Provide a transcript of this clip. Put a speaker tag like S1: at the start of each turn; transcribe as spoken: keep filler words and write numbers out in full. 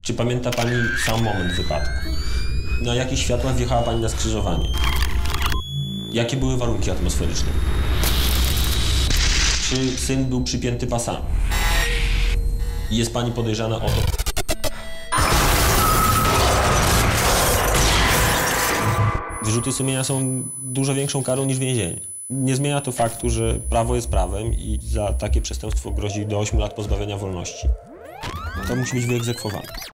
S1: Czy pamięta pani sam moment wypadku? Na jakich światłach wjechała pani na skrzyżowanie? Jakie były warunki atmosferyczne? Czy syn był przypięty pasami? Jest pani podejrzana o to? Wyrzuty sumienia są dużo większą karą niż więzienie. Nie zmienia to faktu, że prawo jest prawem i za takie przestępstwo grozi do ośmiu lat pozbawienia wolności. To musi być wyegzekwowane.